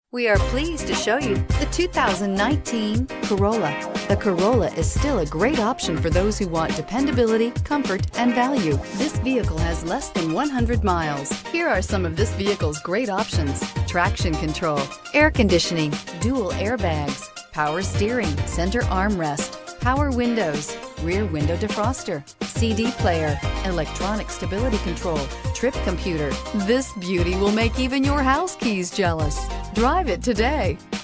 We are pleased to show you the 2019 Corolla. The Corolla is still a great option for those who want dependability, comfort, and value. This vehicle has less than 100 miles. Here are some of this vehicle's great options: traction control, air conditioning, dual airbags, power steering, center armrest, power windows, rear window defroster, CD player, electronic stability control, trip computer. This beauty will make even your house keys jealous. Drive it today.